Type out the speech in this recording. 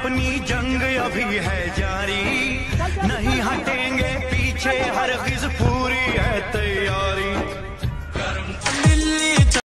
अपनी जंग अभी है जारी, नहीं हटेंगे पीछे हर